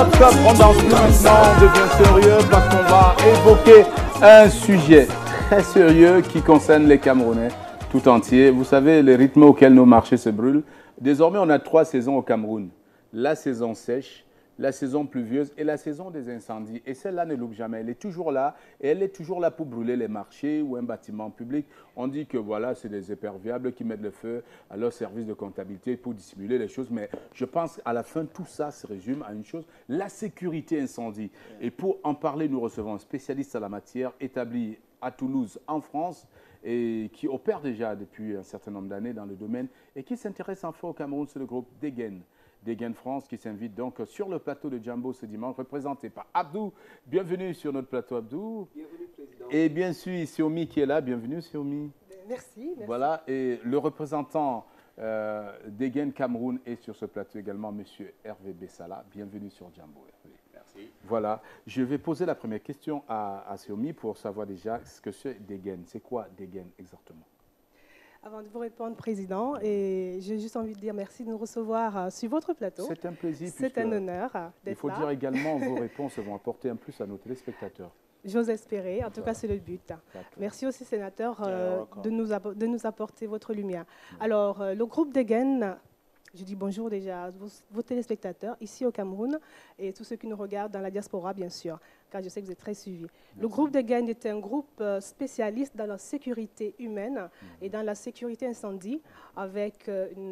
stop, on danse plus maintenant, on devient sérieux parce qu'on va évoquer un sujet très sérieux qui concerne les Camerounais tout entiers. Vous savez, les rythmes auxquels nos marchés se brûlent. Désormais, on a 3 saisons au Cameroun. La saison sèche, la saison pluvieuse et la saison des incendies. Et celle-là ne loupe jamais. Elle est toujours là et elle est toujours là pour brûler les marchés ou un bâtiment public. On dit que voilà, c'est des imperméables qui mettent le feu à leur service de comptabilité pour dissimuler les choses. Mais je pense qu'à la fin, tout ça se résume à une chose, la sécurité incendie. Et pour en parler, nous recevons un spécialiste à la matière établi à Toulouse, en France, et qui opère déjà depuis un certain nombre d'années dans le domaine et qui s'intéresse enfin au Cameroun, c'est le groupe Degen. Degen France qui s'invite donc sur le plateau de Jambo ce dimanche, représenté par Abdou. Bienvenue sur notre plateau, Abdou. Bienvenue, Président. Et bien sûr, Siomi qui est là. Bienvenue, Siomi. Merci. Voilà, et le représentant Degen Cameroun est sur ce plateau également, M. Hervé Bessala. Bienvenue sur Jambo, Hervé. Merci. Voilà, je vais poser la première question à Siomi pour savoir déjà ce que c'est Degen. C'est quoi Degen exactement? Avant de vous répondre, Président, et j'ai juste envie de dire merci de nous recevoir sur votre plateau. C'est un plaisir. C'est un honneur d'être là. Il faut dire également vos réponses vont apporter un plus à nos téléspectateurs. J'ose espérer, en tout cas c'est le but. Merci aussi, sénateur, de nous apporter votre lumière. Alors, le groupe Degen, je dis bonjour déjà à vos téléspectateurs ici au Cameroun et tous ceux qui nous regardent dans la diaspora, bien sûr, car je sais que vous êtes très suivis. Le groupe Degen est un groupe spécialiste dans la sécurité humaine et dans la sécurité incendie, avec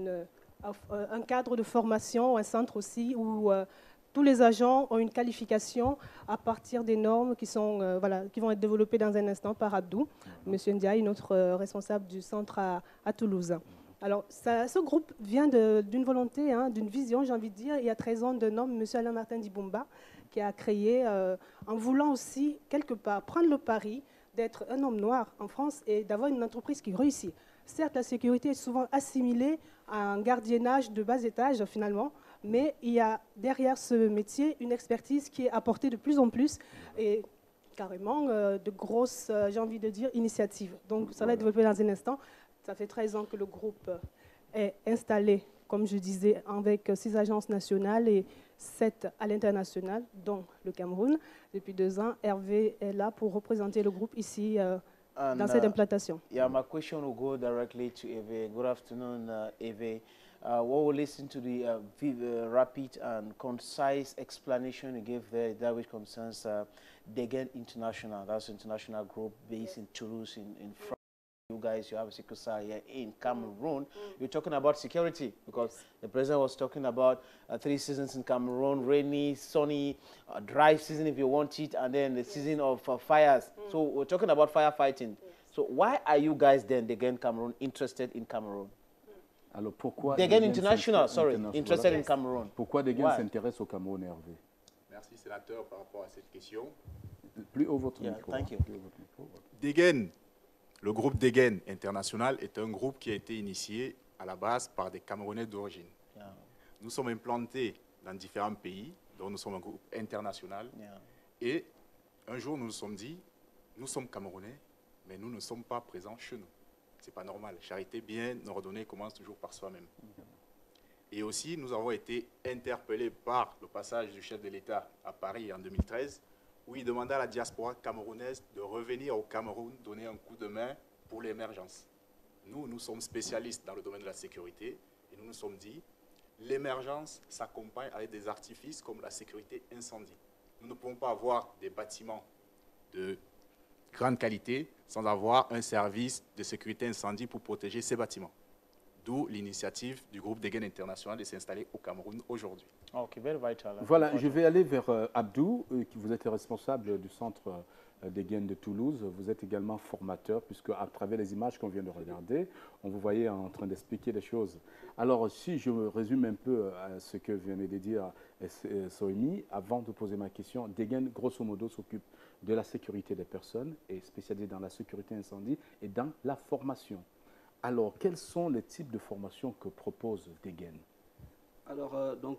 un cadre de formation, un centre aussi où tous les agents ont une qualification à partir des normes qui vont être développées dans un instant par Abdou, Monsieur Ndiaye, notre responsable du centre à Toulouse. Alors, ce groupe vient d'une volonté, d'une vision, j'ai envie de dire. Il y a 13 ans, d'un homme, M. Alain Martin Dibumba, qui a créé, en voulant aussi, quelque part, prendre le pari d'être un homme noir en France et d'avoir une entreprise qui réussit. Certes, la sécurité est souvent assimilée à un gardiennage de bas étage, finalement, mais il y a derrière ce métier une expertise qui est apportée de plus en plus et carrément de grosses, j'ai envie de dire, initiatives. Donc, ça va être développé dans un instant. Ça fait 13 ans que le groupe est installé, comme je disais, avec 6 agences nationales et 7 à l'international, dont le Cameroun. Depuis 2 ans, Hervé est là pour représenter le groupe ici dans cette implantation. Yeah, my question will go directly to Eve. Good afternoon, Eve. What we'll listen to the rapid and concise explanation you gave there, that which concerns Degen International. That's an international group based in Toulouse, in France. You guys, you have a secretary here in Cameroon. You're talking about security because the president was talking about 3 seasons in Cameroon: rainy, sunny, dry season if you want it, and then the season of fires. So we're talking about firefighting. So why are you guys then, Degen Cameroon, interested in Cameroon? Alors pourquoi Degen International, sorry, interested in Cameroon. Pourquoi Degen s'intéresse au Cameroun, Hervé? Merci, sénateur, par rapport à cette question. Plus haut votre micro. Thank you. Degen, le groupe Degen International est un groupe qui a été initié à la base par des Camerounais d'origine. Yeah. Nous sommes implantés dans différents pays, dont nous sommes un groupe international. Yeah. Et un jour, nous nous sommes dit, nous sommes Camerounais, mais nous ne sommes pas présents chez nous. Ce n'est pas normal. Charité bien ordonnée commence toujours par soi-même. Et aussi, nous avons été interpellés par le passage du chef de l'État à Paris en 2013, où il demandait à la diaspora camerounaise de revenir au Cameroun, donner un coup de main pour l'émergence. Nous sommes spécialistes dans le domaine de la sécurité et nous nous sommes dit, l'émergence s'accompagne avec des artifices comme la sécurité incendie. Nous ne pouvons pas avoir des bâtiments de grande qualité sans avoir un service de sécurité incendie pour protéger ces bâtiments. D'où l'initiative du groupe Degen International de s'installer au Cameroun aujourd'hui. Okay, very vital. Voilà, je vais aller vers Abdou, vous êtes responsable du centre Degen de Toulouse. Vous êtes également formateur, puisque à travers les images qu'on vient de regarder, on vous voyait en train d'expliquer des choses. Alors, si je me résume un peu à ce que venait de dire Soimi, avant de poser ma question, Degen, grosso modo, s'occupe de la sécurité des personnes et spécialisé dans la sécurité incendie et dans la formation. Alors, quels sont les types de formations que propose Degen? Alors,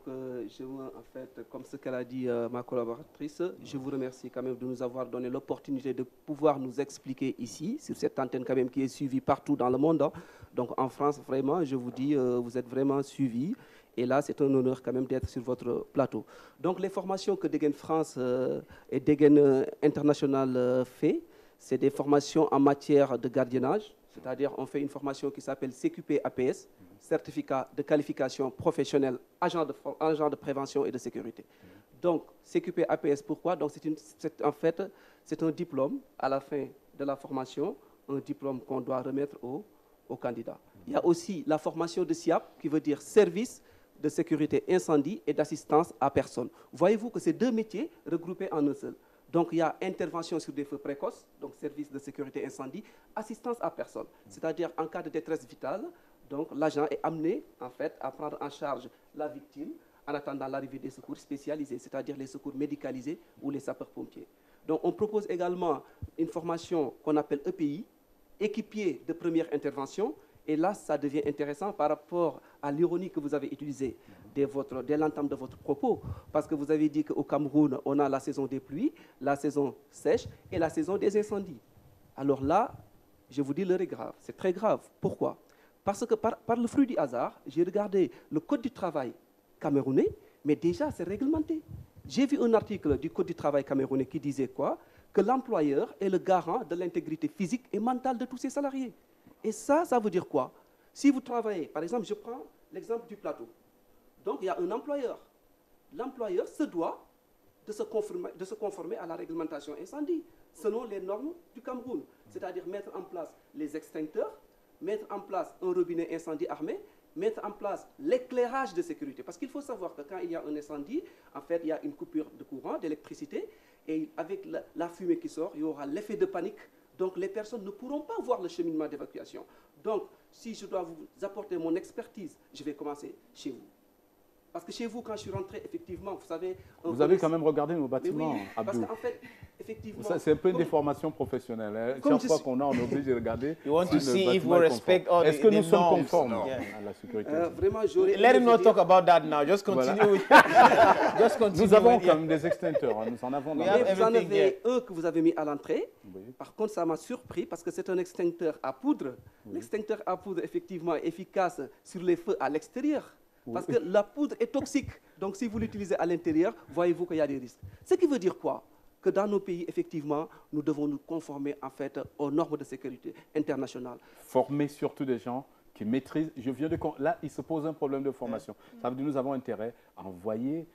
en fait, comme ce qu'elle a dit, ma collaboratrice, je vous remercie quand même de nous avoir donné l'opportunité de pouvoir nous expliquer ici, sur cette antenne quand même qui est suivie partout dans le monde. Hein. Donc, en France, vraiment, je vous dis, vous êtes vraiment suivis. Et là, c'est un honneur quand même d'être sur votre plateau. Donc, les formations que Degen France et Degen International fait, c'est des formations en matière de gardiennage. C'est-à-dire, on fait une formation qui s'appelle CQP APS, certificat de qualification professionnelle, agent de prévention et de sécurité. Donc, CQP APS, pourquoi? Donc, en fait, c'est un diplôme à la fin de la formation, un diplôme qu'on doit remettre aux candidats. Il y a aussi la formation de SIAP, qui veut dire service de sécurité incendie et d'assistance à personne. Voyez-vous que c'est deux métiers regroupés en un seul. Donc, il y a intervention sur des feux précoces, donc service de sécurité incendie, assistance à personne. C'est-à-dire, en cas de détresse vitale, donc l'agent est amené, en fait, à prendre en charge la victime en attendant l'arrivée des secours spécialisés, c'est-à-dire les secours médicalisés ou les sapeurs-pompiers. Donc, on propose également une formation qu'on appelle EPI, équipier de première intervention. Et là, ça devient intéressant par rapport à l'ironie que vous avez utilisée dès l'entame de votre propos, parce que vous avez dit qu'au Cameroun, on a la saison des pluies, la saison sèche et la saison des incendies. Alors là, je vous dis, l'heure est grave. C'est très grave. Pourquoi? Parce que par le fruit du hasard, j'ai regardé le Code du travail camerounais, mais déjà, c'est réglementé. J'ai vu un article du Code du travail camerounais qui disait quoi? Que l'employeur est le garant de l'intégrité physique et mentale de tous ses salariés. Et ça veut dire quoi? Si vous travaillez, par exemple, je prends l'exemple du plateau. Donc, il y a un employeur. L'employeur se doit de se conformer à la réglementation incendie, selon les normes du Cameroun. C'est-à-dire mettre en place les extincteurs, mettre en place un robinet incendie armé, mettre en place l'éclairage de sécurité. Parce qu'il faut savoir que quand il y a un incendie, en fait, il y a une coupure de courant, d'électricité, et avec la fumée qui sort, il y aura l'effet de panique. Donc, les personnes ne pourront pas voir le cheminement d'évacuation. Donc, si je dois vous apporter mon expertise, je vais commencer chez vous. Parce que chez vous, quand je suis rentré, effectivement, vous savez... Vous avez quand même regardé nos bâtiments, oui, Abdou. parce qu'en fait, effectivement... C'est un peu une déformation professionnelle. Hein. Chaque fois qu'on a, on est obligé de regarder. You want to see if we respect all the Est-ce que nous sommes norms? conformes à la sécurité? Vraiment, j'aurais... Let him not talk about that now. Just continue. Voilà. Just continue. Nous avons quand même des extincteurs. Hein. Nous en avons dans Mais vous en avez un que vous avez mis à l'entrée. Oui. Par contre, ça m'a surpris parce que c'est un extincteur à poudre. Oui. L'extincteur à poudre, effectivement, est efficace sur les feux à l'extérieur. Oui. Parce que la poudre est toxique. Donc, si vous l'utilisez à l'intérieur, voyez-vous qu'il y a des risques. Ce qui veut dire quoi? Que dans nos pays, effectivement, nous devons nous conformer en fait aux normes de sécurité internationales. Former surtout des gens qui maîtrisent. Là, il se pose un problème de formation. Ça veut dire que nous avons intérêt à envoyer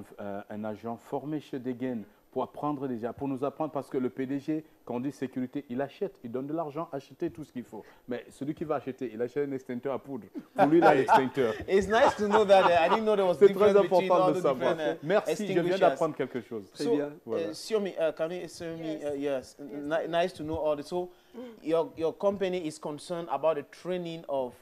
un agent formé chez Degen pour apprendre déjà, pour nous apprendre, parce que le PDG, quand on dit sécurité, il achète, il donne de l'argent, acheter tout ce qu'il faut. Mais celui qui va acheter, il achète un extincteur à poudre. Pour lui, il a l'extincteur. It's nice to know that. I didn't know there was C'est difference très between important all de the savoir. different Merci, je viens d'apprendre quelque chose. Très bien. Voilà. Siomi, can you show me? Yes. Nice to know all this. So, your company is concerned about the training of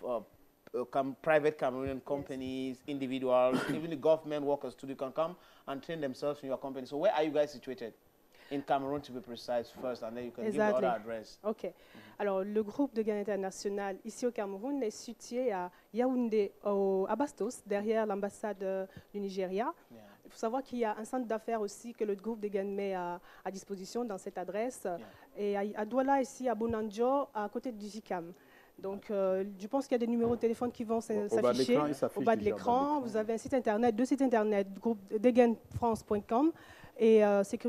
private Cameroonian companies, individuals, even the government workers too. They can come and train themselves in your company. So, where are you guys situated? In Cameroon, to be precise first, and then you can give the other address. OK. Alors, le groupe de Degen International, ici au Cameroun, est situé à Yaoundé, à Bastos, derrière l'ambassade du Nigeria. Yeah. Il faut savoir qu'il y a un centre d'affaires aussi que le groupe Degen met à disposition dans cette adresse. Yeah. Et à Douala, ici, à Bonanjo, à côté du JICAM. Donc, je pense qu'il y a des numéros de téléphone qui vont s'afficher au bas de l'écran. Vous avez un site internet, deux sites internet, groupe degenfrance.com et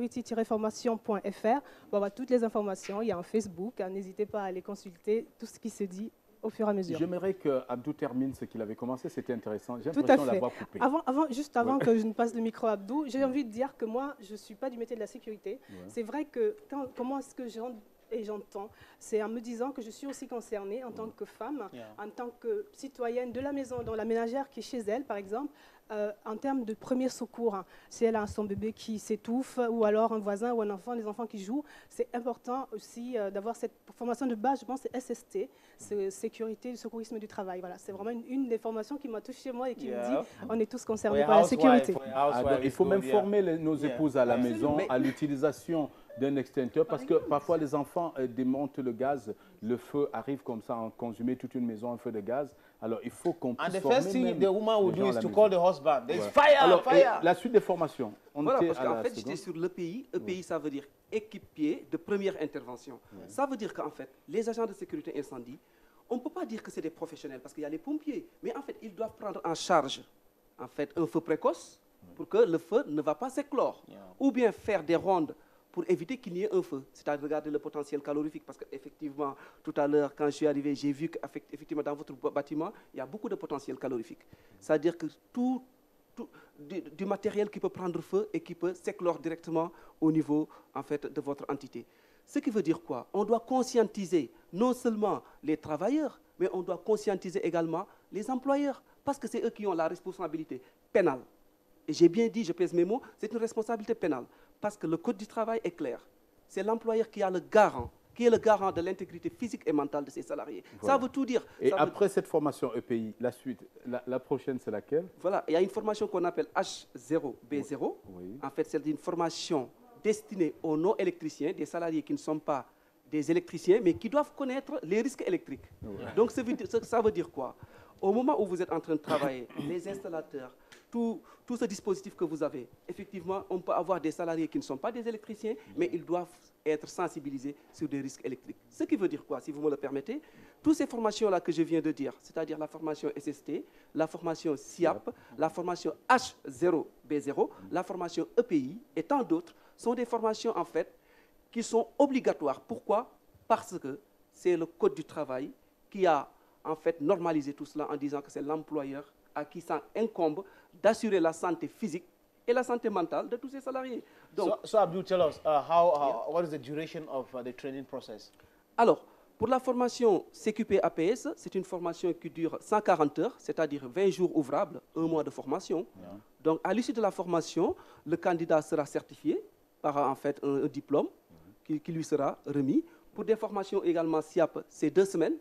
security-formation.fr. Bon, bah, toutes les informations, il y a un Facebook, hein, n'hésitez pas à aller consulter tout ce qui se dit au fur et à mesure. J'aimerais qu'Abdou termine ce qu'il avait commencé, c'était intéressant. J'ai l'impression d'avoir coupé. Avant que je ne passe le micro à Abdou, j'ai envie de dire que moi, je ne suis pas du métier de la sécurité. C'est vrai que comment est-ce que j'entends, c'est en me disant que je suis aussi concernée en tant que femme, en tant que citoyenne de la maison, dans la ménagère qui est chez elle, par exemple, en termes de premier secours. Hein. Si elle a son bébé qui s'étouffe, ou alors un voisin ou un enfant, des enfants qui jouent, c'est important aussi d'avoir cette formation de base, je pense, c'est SST, c'est sécurité, secourisme du travail. Voilà, c'est vraiment une des formations qui m'a touchée moi et qui me dit on est tous concernés par la sécurité. Il faut même former nos épouses à la maison à l'utilisation d'un extincteur, parce que parfois les enfants démontent le gaz le feu arrive comme ça, à consumer toute une maison, un feu de gaz. Alors, il faut qu'on puisse And the former first thing même the woman would les do gens à is la to maison. call the husband. There's Voilà. fire, Alors, fire. la suite des formations. On Voilà, était parce à qu'en la fait, seconde. j'étais sur l'EPI. EPI, ça veut dire équipier de première intervention. Ça veut dire qu'en fait, les agents de sécurité incendie, on ne peut pas dire que c'est des professionnels, parce qu'il y a les pompiers. Mais en fait, ils doivent prendre en charge en fait, un feu précoce pour que le feu ne va pas s'éclore. Ou bien faire des rondes pour éviter qu'il y ait un feu. C'est-à-dire regarder le potentiel calorifique. Parce qu'effectivement, tout à l'heure, quand je suis arrivé, j'ai vu qu'effectivement, dans votre bâtiment, il y a beaucoup de potentiel calorifique. C'est-à-dire que tout du matériel qui peut prendre feu et qui peut s'éclore directement au niveau en fait, de votre entité. Ce qui veut dire quoi? On doit conscientiser non seulement les travailleurs, mais on doit conscientiser également les employeurs, parce que c'est eux qui ont la responsabilité pénale. Et j'ai bien dit, je pèse mes mots, c'est une responsabilité pénale, parce que le code du travail est clair. C'est l'employeur qui est le garant de l'intégrité physique et mentale de ses salariés. Voilà. Ça veut tout dire. Et après cette formation EPI, la suite, la prochaine, c'est laquelle? Voilà, il y a une formation qu'on appelle H0B0. Oui. En fait, c'est une formation destinée aux non-électriciens, des salariés qui ne sont pas des électriciens, mais qui doivent connaître les risques électriques. Oui. Donc, ça veut dire quoi? Au moment où vous êtes en train de travailler, les installateurs, tout ce dispositif que vous avez, effectivement, on peut avoir des salariés qui ne sont pas des électriciens, mais ils doivent être sensibilisés sur des risques électriques. Ce qui veut dire quoi, si vous me le permettez? Toutes ces formations-là que je viens de dire, c'est-à-dire la formation SST, la formation SIAP, la formation H0B0, la formation EPI et tant d'autres, sont des formations, en fait, qui sont obligatoires. Pourquoi? Parce que c'est le Code du travail qui a, en fait, normalisé tout cela en disant que c'est l'employeur à qui ça incombe d'assurer la santé physique et la santé mentale de tous ses salariés. Donc, so Abdul, tell us, what is the duration of the training process? Alors, pour la formation CQP-APS, c'est une formation qui dure 140 heures, c'est-à-dire 20 jours ouvrables, 1 mois de formation. Donc, à l'issue de la formation, le candidat sera certifié par en fait un diplôme qui lui sera remis. Pour des formations également SIAP, c'est 2 semaines,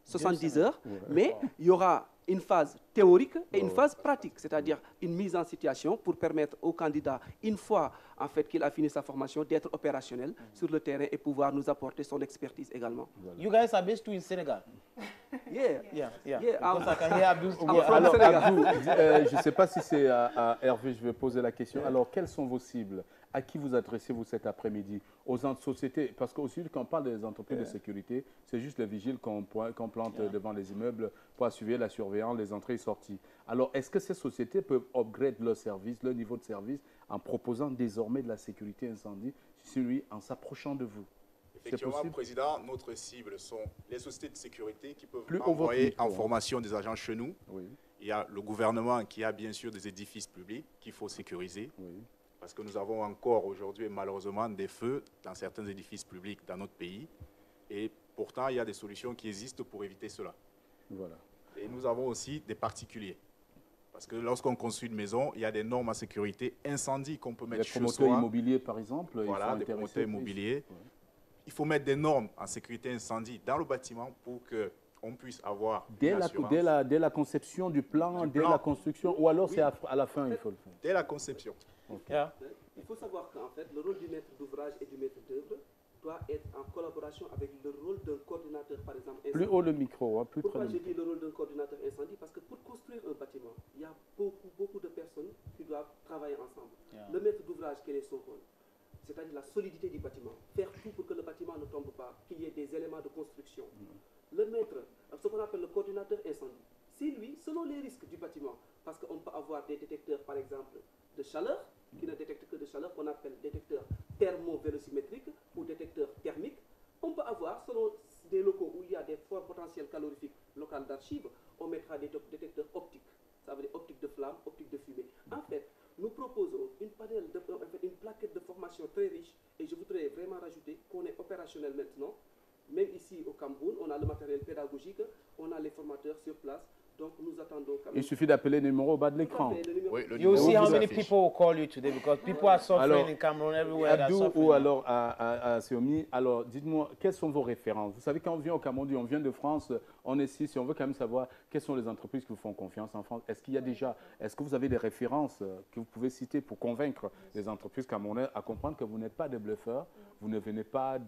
70 heures, mais il y aura une phase théorique et une phase pratique, c'est-à-dire une mise en situation pour permettre au candidat, une fois en fait qu'il a fini sa formation, d'être opérationnel sur le terrain et pouvoir nous apporter son expertise également. You guys are based in Senegal? Yeah. Because I can hear Abdul. Alors, Abdou, je ne sais pas si c'est à Hervé, je vais poser la question. Alors, quelles sont vos cibles? À qui vous adressez-vous cet après-midi? Aux sociétés? Parce qu'aussi, quand on parle des entreprises de sécurité, c'est juste les vigiles qu'on plante devant les immeubles pour assurer la surveillance, les entrées et sorties. Alors, est-ce que ces sociétés peuvent upgrade leur service, leur niveau de service, en proposant désormais de la sécurité incendie, en s'approchant de vous? Effectivement, Président, notre cible sont les sociétés de sécurité qui peuvent envoyer en formation des agents chez nous. Oui. Il y a le gouvernement qui a bien sûr des édifices publics qu'il faut sécuriser. Oui. Parce que nous avons encore aujourd'hui, malheureusement, des feux dans certains édifices publics dans notre pays. Et pourtant, il y a des solutions qui existent pour éviter cela. Voilà. Et nous avons aussi des particuliers. Parce que lorsqu'on construit une maison, il y a des normes à sécurité incendie qu'on peut mettre chez soi. Les promoteurs immobiliers, par exemple. Voilà, des promoteurs immobiliers. Ouais. Il faut mettre des normes en sécurité incendie dans le bâtiment pour qu'on puisse avoir dès la conception du plan, dès la construction, ou alors c'est à la fin, il faut le faire. Dès la conception. Okay. Il faut savoir qu'en fait, le rôle du maître d'ouvrage et du maître d'œuvre doit être en collaboration avec le rôle d'un coordinateur, par exemple. Incendie. Plus haut le micro, plus près. Pourquoi j'ai dit le rôle d'un coordinateur incendie? Parce que pour construire un bâtiment, il y a beaucoup de personnes qui doivent travailler ensemble. Le maître d'ouvrage, quel est son rôle? C'est-à-dire la solidité du bâtiment. Faire tout pour que le bâtiment ne tombe pas, qu'il y ait des éléments de construction. Le maître, ce qu'on appelle le coordinateur incendie, c'est lui, selon les risques du bâtiment, parce qu'on peut avoir des détecteurs, par exemple, de chaleur, qui ne détectent que de chaleur, qu'on appelle détecteurs thermo-vélosymétriques ou détecteurs thermiques. On peut avoir, selon des locaux où il y a des forts potentiels calorifiques locaux d'archives, on mettra des détecteurs optiques. Ça veut dire optique de flamme, optique de fumée. En fait, nous proposons une plaquette de formation très riche et je voudrais vraiment rajouter qu'on est opérationnel maintenant. Même ici au Cameroun, on a le matériel pédagogique, on a les formateurs sur place. Donc nous attendons quand même. Il suffit d'appeler le numéro au bas de l'écran. Oui, you see how many people will call you today because people are suffering in Cameroon everywhere. Abdou ou alors à Siomi, alors dites-moi, quelles sont vos références? Vous savez, quand on vient au Cameroun, on vient de France, on est ici, si on veut quand même savoir quelles sont les entreprises qui vous font confiance en France. Est-ce que vous avez des références que vous pouvez citer pour convaincre les entreprises camerounaises à comprendre que vous n'êtes pas des bluffeurs, vous ne venez pas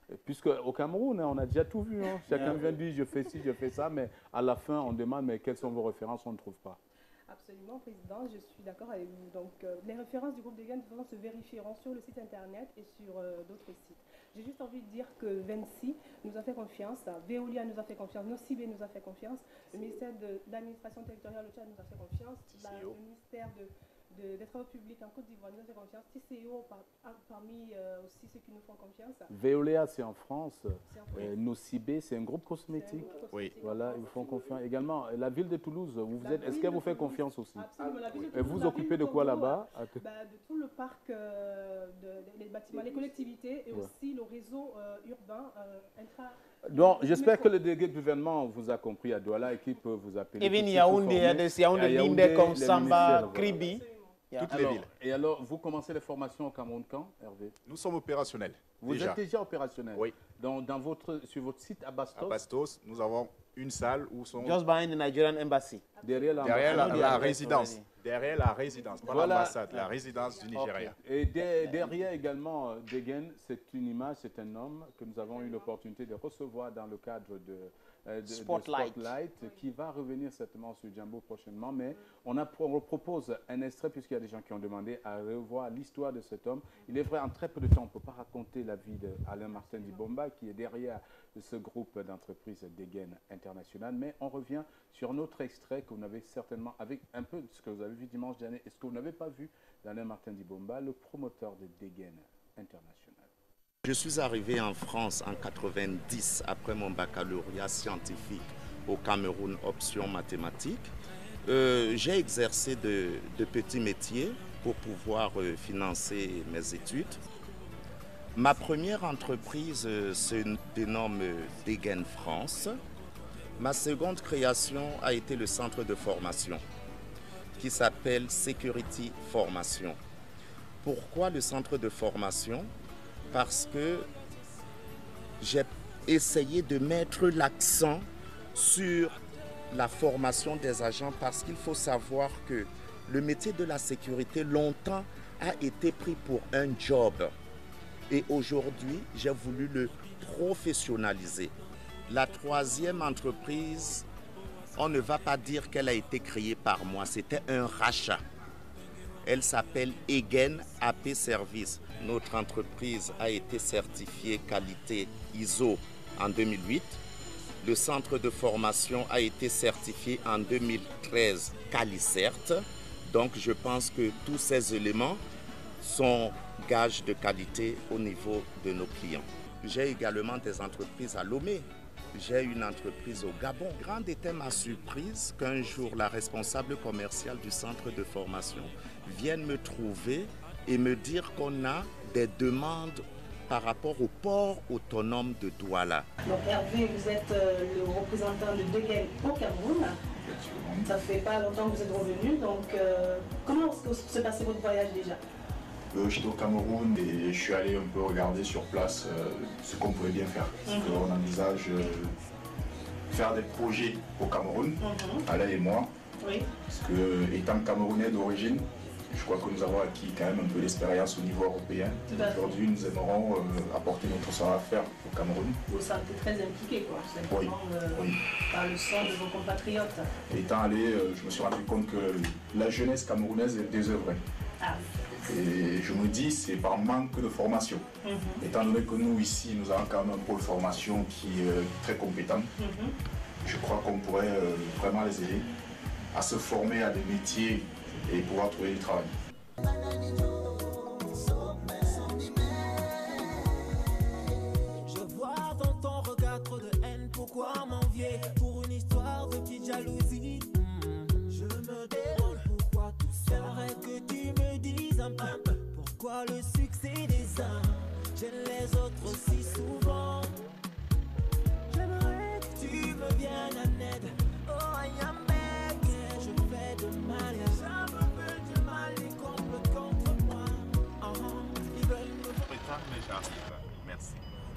Puisque au Cameroun, on a déjà tout vu. Hein. Chacun vient dire je fais ci, je fais ça, mais à la fin, on demande mais quelles sont vos références, on ne trouve pas. Absolument, Président, je suis d'accord avec vous. Donc, les références du groupe des Gaines se vérifieront sur le site internet et sur d'autres sites. J'ai juste envie de dire que Vinci nous a fait confiance, Veolia nous a fait confiance, Nocibé nous a fait confiance, le ministère de l'administration territoriale au Tchad nous a fait confiance, le ministère des Travaux publics en Côte d'Ivoire nous a fait confiance, TCO parmi aussi ceux qui nous font confiance. Veolia, c'est en France. Nocibé, c'est un groupe cosmétique. Oui. Voilà, ils vous font confiance. Également, la ville de Toulouse, est-ce qu'elle vous fait confiance aussi? Absolument. La ville de Et vous occupez de quoi là-bas? De tout le parc, les bâtiments, les collectivités et aussi le réseau urbain intra. Donc, j'espère que le délégué du gouvernement vous a compris à Douala et qu'il peut vous appeler. Even Yaoundé, il y a des Yaoundé comme Samba, Kribi. Toutes les villes. Et alors, vous commencez les formations au Cameroun quand, Hervé? Nous sommes opérationnels. Vous êtes déjà opérationnel? Oui. Donc, sur votre site à Bastos? À Bastos, nous avons une salle où sont... Just behind the Nigerian embassy. Derrière la résidence. Derrière la résidence, pas voilà. l'ambassade, la résidence du Nigeria. Okay. Et derrière également, Degen, c'est une image, c'est un homme que nous avons eu l'opportunité de recevoir dans le cadre de Spotlight, qui va revenir certainement sur Jambo prochainement. Mais on propose un extrait, puisqu'il y a des gens qui ont demandé à revoir l'histoire de cet homme. Il est vrai, en très peu de temps, on ne peut pas raconter la vie d'Alain Martin Dibomba, qui est derrière ce groupe d'entreprises Degen International. Mais on revient sur un autre extrait que vous n'avez certainement, avec un peu ce que vous avez vu dimanche dernier, et ce que vous n'avez pas vu d'Alain Martin Dibomba, le promoteur de Degen International. Je suis arrivé en France en 90 après mon baccalauréat scientifique au Cameroun, option mathématiques. J'ai exercé de petits métiers pour pouvoir financer mes études. Ma première entreprise se dénomme Degen France. Ma seconde création a été le centre de formation qui s'appelle Security Formation. Pourquoi le centre de formation? Parce que j'ai essayé de mettre l'accent sur la formation des agents, parce qu'il faut savoir que le métier de la sécurité longtemps a été pris pour un job. Et aujourd'hui, j'ai voulu le professionnaliser. La troisième entreprise, on ne va pas dire qu'elle a été créée par moi, c'était un rachat. Elle s'appelle Egen AP Service. Notre entreprise a été certifiée qualité ISO en 2008. Le centre de formation a été certifié en 2013 CaliCert. Donc je pense que tous ces éléments sont gages de qualité au niveau de nos clients. J'ai également des entreprises à Lomé. J'ai une entreprise au Gabon. Grande était ma surprise qu'un jour la responsable commerciale du centre de formation vienne me trouver et me dire qu'on a des demandes par rapport au port autonome de Douala. Donc Hervé, vous êtes le représentant de Degen au Cameroun. Ça fait pas longtemps que vous êtes revenu, donc comment se passait votre voyage déjà? J'étais au Cameroun et je suis allé un peu regarder sur place ce qu'on pouvait bien faire. Parce qu'on envisage faire des projets au Cameroun, Alain et moi. Oui. Parce que étant Camerounais d'origine, je crois que nous avons acquis quand même un peu d'expérience au niveau européen. Aujourd'hui, nous aimerons apporter notre savoir-faire au Cameroun. Vous vous sentez très impliqué, quoi, oui. Par le sang de vos compatriotes. Étant allé, je me suis rendu compte que la jeunesse camerounaise est désœuvrée. Ah. Et je me dis, c'est par manque de formation. Étant donné que nous, ici, nous avons quand même un pôle formation qui est très compétent, je crois qu'on pourrait vraiment les aider à se former à des métiers et pouvoir trouver du travail. Je vois dans ton regard trop de haine, pourquoi m'envier pour une histoire de petite jalousie? Je me demande pourquoi tout ça. J'aimerais que tu me dises un peu pourquoi le succès des uns gêne les autres aussi souvent. J'aimerais que tu me viennes en aide. Oh, I am begging. Je fais de mal, ça me fait du mal, ils complotent contre moi. Ils veulent me prétendre, mais j'arrive. Merci.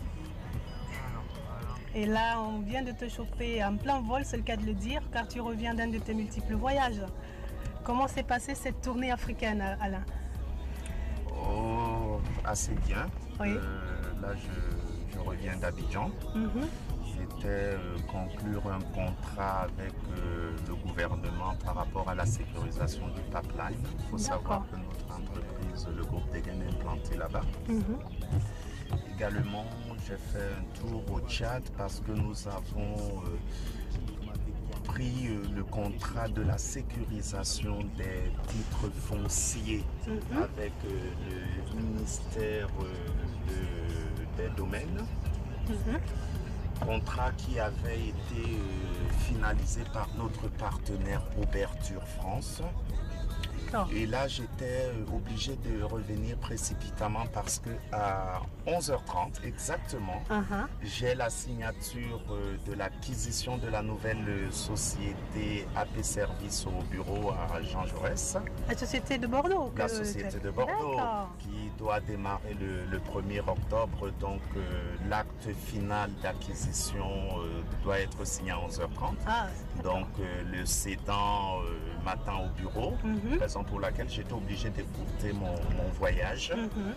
Et là, on vient de te choper en plein vol, c'est le cas de le dire, car tu reviens d'un de tes multiples voyages. Comment s'est passée cette tournée africaine, Alain? Oh, assez bien. Oui. Là, je reviens viens d'Abidjan. C'était conclure un contrat avec le gouvernement par rapport à la sécurisation du pipeline. Il faut savoir que notre entreprise, le groupe Degen, est implanté là-bas. Également, j'ai fait un tour au Tchad parce que nous avons pris le contrat de la sécurisation des titres fonciers avec le ministère des Domaines. Contrat qui avait été finalisé par notre partenaire Auberture France. Et là, j'étais obligé de revenir précipitamment parce que à 11h30 exactement, j'ai la signature de l'acquisition de la nouvelle société AP Service au bureau à Jean Jaurès. La société de Bordeaux. La société de Bordeaux qui doit démarrer le 1er octobre. Donc l'acte final d'acquisition doit être signé à 11h30. Donc le cédant m'attend au bureau. Raison pour laquelle j'étais obligé d'écouter mon voyage.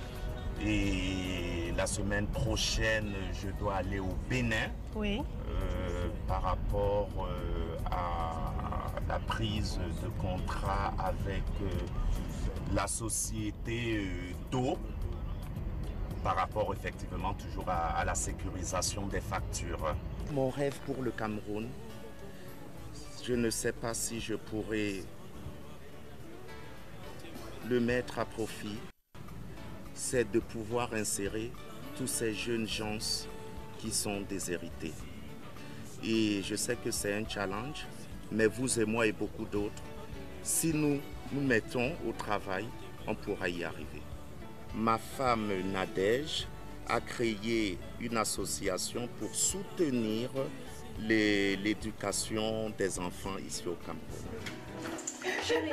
Et la semaine prochaine, je dois aller au Bénin par rapport à la prise de contrat avec la société d'eau par rapport effectivement toujours à la sécurisation des factures. Mon rêve pour le Cameroun, je ne sais pas si je pourrais le mettre à profit, c'est de pouvoir insérer tous ces jeunes gens qui sont déshérités. Et je sais que c'est un challenge, mais vous et moi et beaucoup d'autres, si nous nous mettons au travail, on pourra y arriver. Ma femme Nadège a créé une association pour soutenir l'éducation des enfants ici au Cameroun. Chérie,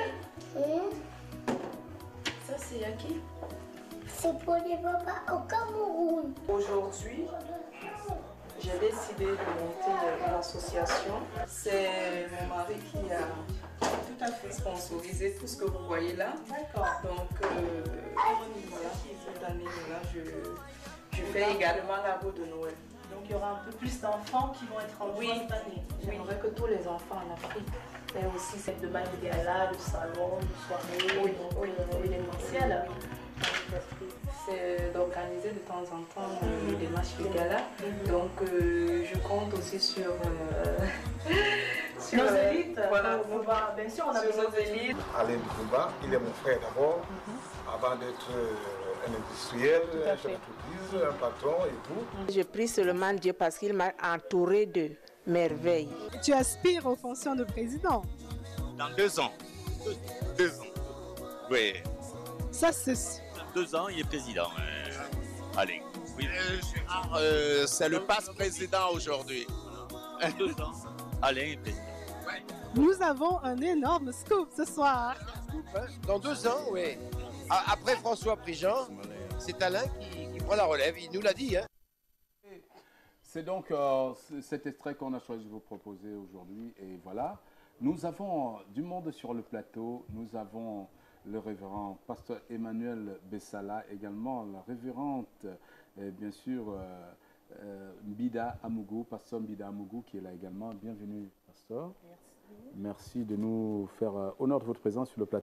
ça c'est à qui? C'est pour les papas au Cameroun. Aujourd'hui, j'ai décidé de monter une association. C'est mon mari qui a tout à fait sponsorisé tout ce que vous voyez là. D'accord. Donc, voilà, cette année-là, je fais également la roue de Noël. Donc il y aura un peu plus d'enfants qui vont être en joie cette année. J'aimerais que tous les enfants en Afrique aient aussi cette demande de gala, de salon, de soirée, événementielle. C'est d'organiser de temps en temps des matchs de gala. Donc je compte aussi sur nos élites. Voilà, bien sûr, on a besoin nos élites. Alain Bouba, il est mon frère d'abord, avant d'être un industriel, un chef d'entreprise, un patron et tout. Je prie seulement Dieu parce qu'il m'a entouré de merveilles. Tu aspires aux fonctions de président? Dans 2 ans. 2 ans. Oui. Ça, c'est... Dans 2 ans, il est président. Allez. Oui. C'est le passe-président aujourd'hui. 2 ans. Alain est président. Nous avons un énorme scoop ce soir. Dans 2 ans, oui. Après François Prigent, c'est Alain qui prend la relève. Il nous l'a dit. Hein. C'est donc cet extrait qu'on a choisi de vous proposer aujourd'hui. Et voilà, nous avons du monde sur le plateau. Nous avons le révérend pasteur Emmanuel Bessala, également la révérente, bien sûr, Mbida Amougou, pasteur Mbida Amougou, qui est là également. Bienvenue, pasteur. Merci. Merci de nous faire honneur de votre présence sur le plateau.